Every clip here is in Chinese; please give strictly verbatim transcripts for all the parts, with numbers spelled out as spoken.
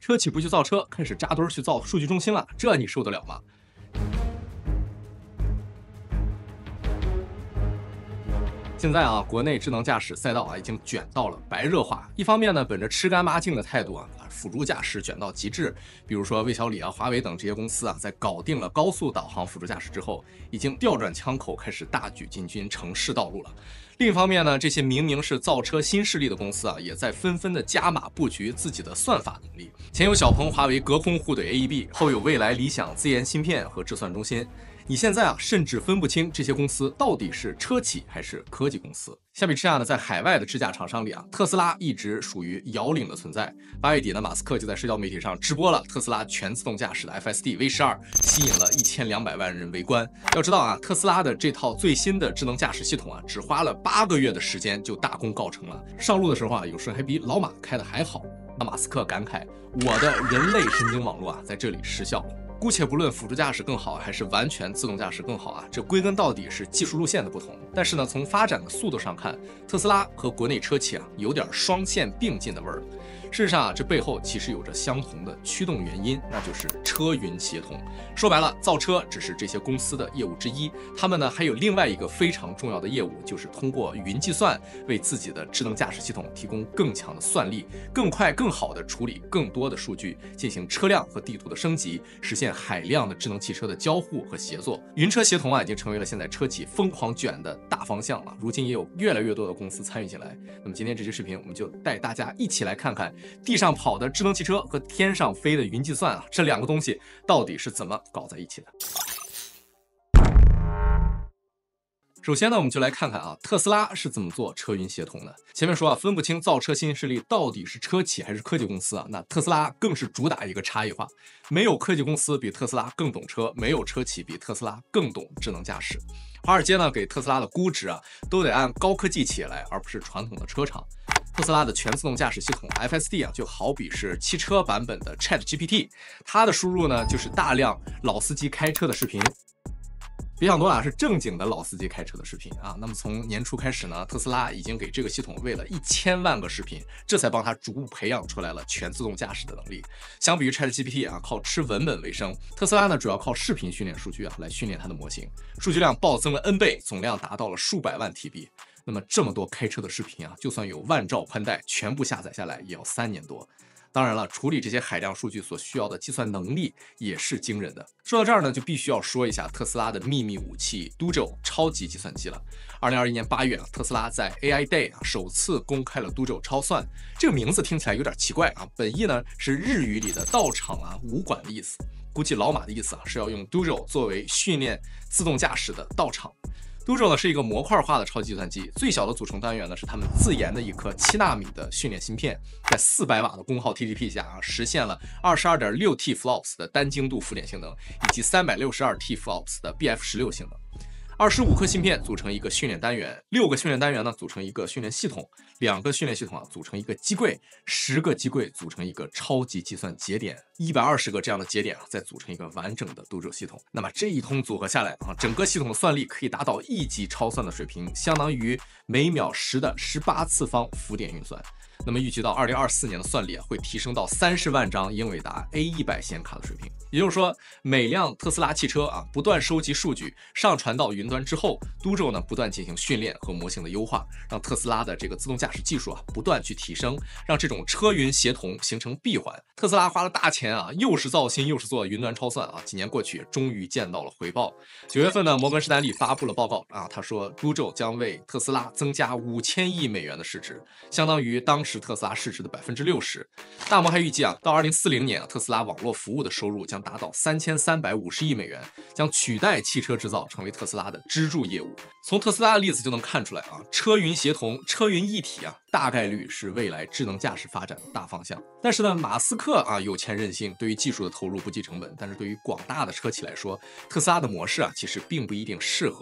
车企不去造车，开始扎堆去造数据中心了，这你受得了吗？现在啊，国内智能驾驶赛道啊已经卷到了白热化。一方面呢，本着吃干抹净的态度啊，把辅助驾驶卷到极致。比如说魏小李啊、华为等这些公司啊，在搞定了高速导航辅助驾驶之后，已经调转枪口，开始大举进军城市道路了。另一方面呢，这些明明是造车新势力的公司啊，也在纷纷的加码布局自己的算法能力。前有小鹏、华为隔空互怼 A E B， 后有蔚来、理想自研芯片和智算中心。你现在啊，甚至分不清这些公司到底是车企还是科技公司。相比之下呢，在海外的智驾厂商里啊，特斯拉一直属于摇领的存在。八月底呢，马斯克就在社交媒体上直播了特斯拉全自动驾驶的 F S D V 十二，吸引了一千两百万人围观。要知道啊，特斯拉的这套最新的智能驾驶系统啊，只花了八个月的时间就大功告成了。上路的时候啊，有时还比老马开的还好。那马斯克感慨：“我的人类神经网络啊，在这里失效了。”姑且不论辅助驾驶更好还是完全自动驾驶更好啊，这归根到底是技术路线的不同。但是呢，从发展的速度上看，特斯拉和国内车企啊有点双线并进的味儿。事实上啊，这背后其实有着相同的驱动原因，那就是车云协同。说白了，造车只是这些公司的业务之一，他们呢还有另外一个非常重要的业务，就是通过云计算为自己的智能驾驶系统提供更强的算力，更快更好的处理更多的数据，进行车辆和地图的升级，实现海量的智能汽车的交互和协作。云车协同啊，已经成为了现在车企疯狂卷的大方向了。如今也有越来越多的公司参与进来。那么今天这期视频，我们就带大家一起来看看地上跑的智能汽车和天上飞的云计算啊，这两个东西到底是怎么搞在一起的。首先呢，我们就来看看啊，特斯拉是怎么做车云协同的。前面说啊，分不清造车新势力到底是车企还是科技公司啊，那特斯拉更是主打一个差异化，没有科技公司比特斯拉更懂车，没有车企比特斯拉更懂智能驾驶。华尔街呢给特斯拉的估值啊，都得按高科技企业来，而不是传统的车厂。特斯拉的全自动驾驶系统 F S D 啊，就好比是汽车版本的 Chat G P T， 它的输入呢就是大量老司机开车的视频。别想多了，是正经的老司机开车的视频啊。那么从年初开始呢，特斯拉已经给这个系统喂了一千万个视频，这才帮它逐步培养出来了全自动驾驶的能力。相比于 ChatGPT 啊，靠吃文本为生，特斯拉呢主要靠视频训练数据啊来训练它的模型，数据量暴增了 N 倍，总量达到了数百万 T B。那么这么多开车的视频啊，就算有万兆宽带，全部下载下来也要三年多。当然了，处理这些海量数据所需要的计算能力也是惊人的。说到这儿呢，就必须要说一下特斯拉的秘密武器 Dojo 超级计算机了。二零二一年八月啊，特斯拉在 A I Day 啊首次公开了 Dojo 超算。这个名字听起来有点奇怪啊，本意呢是日语里的道场啊、武馆的意思。估计老马的意思啊是要用 Dojo 作为训练自动驾驶的道场。Dojo 呢是一个模块化的超级计算机，最小的组成单元呢是他们自研的一颗七纳米的训练芯片，在四百瓦的功耗 T D P 下啊，实现了 二十二点六 T F L O P S 的单精度浮点性能，以及 三百六十二 T F L O P S 的 B F 十六 性能。二十五颗芯片组成一个训练单元，六个训练单元呢组成一个训练系统，两个训练系统啊组成一个机柜，十个机柜组成一个超级计算节点，一百二十个这样的节点啊再组成一个完整的 Dojo 系统。那么这一通组合下来啊，整个系统的算力可以达到一级超算的水平，相当于每秒十的十八次方浮点运算。那么预计到二零二四年的算力啊，会提升到三十万张英伟达 A 一百 显卡的水平。也就是说，每辆特斯拉汽车啊，不断收集数据，上传到云端之后 ，Dojo 呢不断进行训练和模型的优化，让特斯拉的这个自动驾驶技术啊不断去提升，让这种车云协同形成闭环。特斯拉花了大钱啊，又是造芯又是做云端超算啊，几年过去，终于见到了回报。九月份呢，摩根士丹利发布了报告啊，他说 Dojo 将为特斯拉增加五千亿美元的市值，相当于当时特斯拉市值的百分之六十。大摩还预计啊，到二零四零年啊，特斯拉网络服务的收入将达到三千三百五十亿美元，将取代汽车制造成为特斯拉的支柱业务。从特斯拉的例子就能看出来啊，车云协同、车云一体啊，大概率是未来智能驾驶发展的大方向。但是呢，马斯克啊有钱任性，对于技术的投入不计成本，但是对于广大的车企来说，特斯拉的模式啊其实并不一定适合。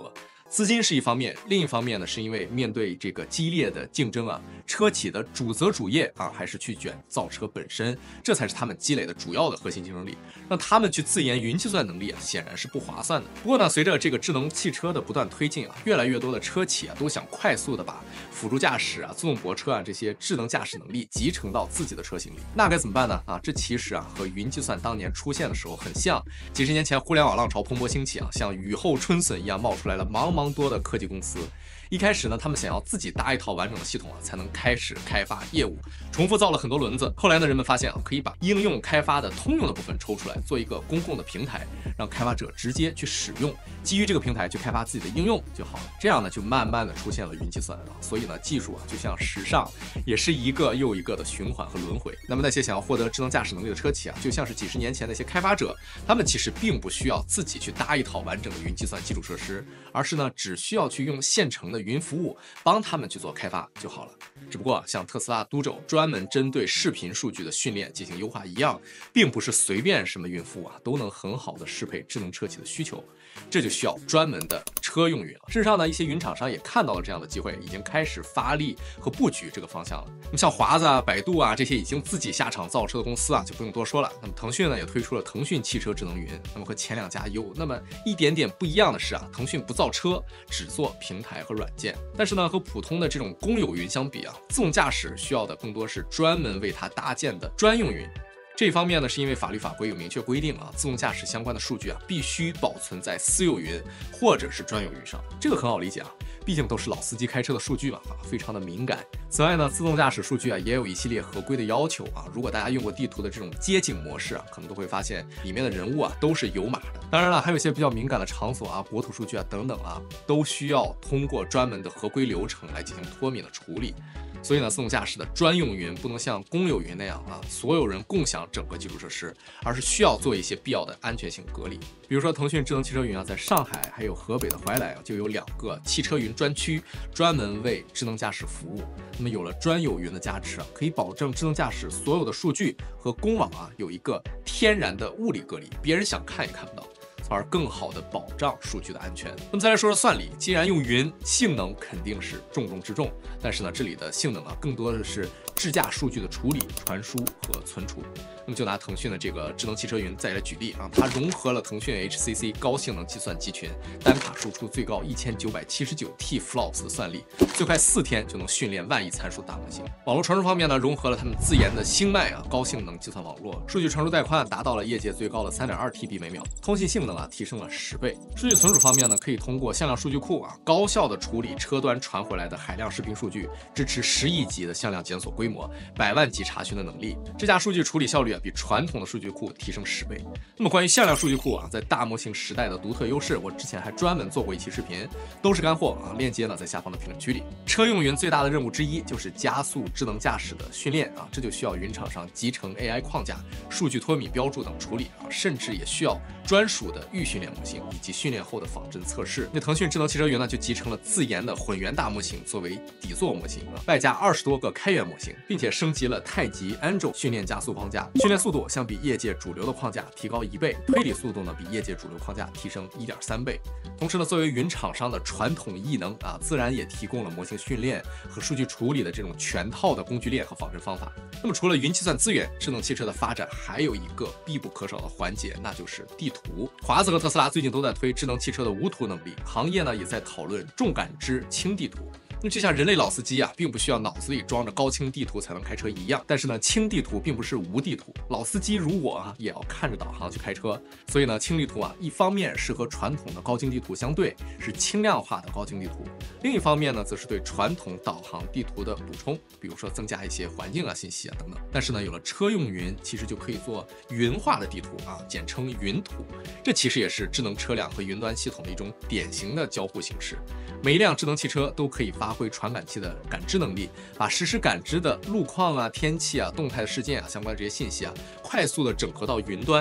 资金是一方面，另一方面呢，是因为面对这个激烈的竞争啊，车企的主责主业啊，还是去卷造车本身，这才是他们积累的主要的核心竞争力。让他们去自研云计算能力啊，显然是不划算的。不过呢，随着这个智能汽车的不断推进啊，越来越多的车企啊，都想快速的把辅助驾驶啊、自动泊车啊这些智能驾驶能力集成到自己的车型里。那该怎么办呢？啊，这其实啊，和云计算当年出现的时候很像。几十年前，互联网浪潮蓬勃兴起啊，像雨后春笋一样冒出来了茫茫多的科技公司。一开始呢，他们想要自己搭一套完整的系统啊，才能开始开发业务，重复造了很多轮子。后来呢，人们发现啊，可以把应用开发的通用的部分抽出来，做一个公共的平台，让开发者直接去使用，基于这个平台去开发自己的应用就好了。这样呢，就慢慢的出现了云计算啊。所以呢，技术啊，就像时尚，也是一个又一个的循环和轮回。那么那些想要获得智能驾驶能力的车企啊，就像是几十年前那些开发者，他们其实并不需要自己去搭一套完整的云计算基础设施，而是呢，只需要去用现成的云服务帮他们去做开发就好了。只不过像特斯拉都州专门针对视频数据的训练进行优化一样，并不是随便什么云服务啊都能很好的适配智能车企的需求，这就需要专门的车用云了。事实上呢，一些云厂商也看到了这样的机会，已经开始发力和布局这个方向了。那么像华子啊、百度啊这些已经自己下场造车的公司啊，就不用多说了。那么腾讯呢，也推出了腾讯汽车智能云。那么和前两家有那么一点点不一样的是啊，腾讯不造车，只做平台和软件。但是呢，和普通的这种公有云相比啊，自动驾驶需要的更多是专门为它搭建的专用云。这一方面呢，是因为法律法规有明确规定啊，自动驾驶相关的数据啊，必须保存在私有云或者是专有云上。这个很好理解啊，毕竟都是老司机开车的数据嘛，啊，非常的敏感。此外呢，自动驾驶数据啊，也有一系列合规的要求啊。如果大家用过地图的这种街景模式啊，可能都会发现里面的人物啊都是有码的。当然了，还有一些比较敏感的场所啊、国土数据啊等等啊，都需要通过专门的合规流程来进行脱敏的处理。所以呢，自动驾驶的专用云不能像公有云那样啊，所有人共享整个基础设施，而是需要做一些必要的安全性隔离。比如说，腾讯智能汽车云啊，在上海还有河北的怀来啊，就有两个汽车云专区，专门为智能驾驶服务。那么有了专有云的加持啊，可以保证智能驾驶所有的数据和公网啊有一个天然的物理隔离，别人想看也看不到。从而更好的保障数据的安全。那么再来说说算力，既然用云，性能肯定是重中之重。但是呢，这里的性能啊，更多的是智驾数据的处理、传输和存储。那么就拿腾讯的这个智能汽车云再来举例啊，它融合了腾讯 H C C 高性能计算集群，单卡输出最高一千九百七十九 T F L O P S 的算力，最快四天就能训练万亿参数大模型。网络传输方面呢，融合了他们自研的星脉啊高性能计算网络，数据传输带宽达到了业界最高的 三点二 T B 每秒，通信性能啊提升了十倍。数据存储方面呢，可以通过向量数据库啊高效的处理车端传回来的海量视频数据，支持十亿级的向量检索规模、百万级查询的能力。这家数据处理效率啊比传统的数据库提升十倍。那么关于向量数据库啊，在大模型时代的独特优势，我之前还专门做过一期视频，都是干货啊，链接呢在下方的评论区里。车用云最大的任务之一就是加速智能驾驶的训练啊，这就需要云厂商集成 A I 框架、数据脱敏标注等处理啊，甚至也需要专属的预训练模型以及训练后的仿真测试。那腾讯智能汽车云呢，就集成了自研的混元大模型作为底座模型啊，外加二十多个开源模型，并且升级了太极 Angel 训练加速框架，训练速度相比业界主流的框架提高一倍，推理速度呢比业界主流框架提升 一点三倍。同时呢，作为云厂商的传统异能啊，自然也提供了模型训练和数据处理的这种全套的工具链和仿真方法。那么除了云计算资源，智能汽车的发展还有一个必不可少的环节，那就是地图。华子和特斯拉最近都在推智能汽车的无图能力，行业呢也在讨论重感知轻地图。那就像人类老司机啊，并不需要脑子里装着高清地图才能开车一样，但是呢，轻地图并不是无地图，老司机如我啊，也要看着导航去开车。所以呢，轻地图啊，一方面是和传统的高精地图相对，是轻量化的高精地图；另一方面呢，则是对传统导航地图的补充，比如说增加一些环境啊信息啊等等。但是呢，有了车用云，其实就可以做云化的地图啊，简称云图。这其实也是智能车辆和云端系统的一种典型的交互形式。每一辆智能汽车都可以发挥传感器的感知能力，把实时感知的路况啊、天气啊、动态的事件啊相关的这些信息啊，快速的整合到云端，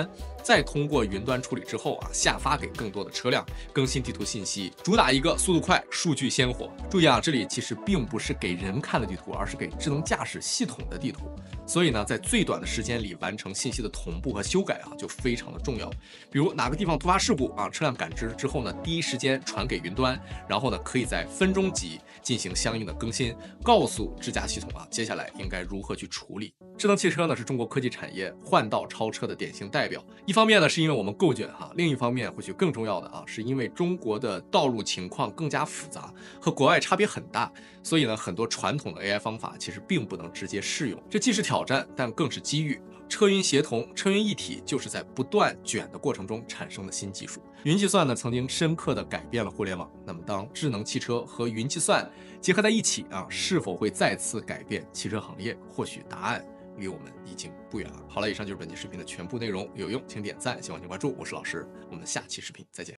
再通过云端处理之后啊，下发给更多的车辆，更新地图信息，主打一个速度快、数据鲜活。注意啊，这里其实并不是给人看的地图，而是给智能驾驶系统的地图。所以呢，在最短的时间里完成信息的同步和修改啊，就非常的重要。比如哪个地方突发事故啊，车辆感知之后呢，第一时间传给云端，然后呢，可以在分钟级进行相应的更新，告诉智驾系统啊，接下来应该如何去处理。智能汽车呢，是中国科技产业换道超车的典型代表。一方面呢，是因为我们够卷哈；另一方面，或许更重要的啊，是因为中国的道路情况更加复杂，和国外差别很大，所以呢，很多传统的 A I 方法其实并不能直接适用。这既是挑战，但更是机遇。车云协同、车云一体就是在不断卷的过程中产生的新技术。云计算呢，曾经深刻的改变了互联网。那么，当智能汽车和云计算结合在一起啊，是否会再次改变汽车行业？或许答案离我们已经不远了。好了，以上就是本期视频的全部内容，有用请点赞，喜欢请关注。我是老师，我们下期视频再见。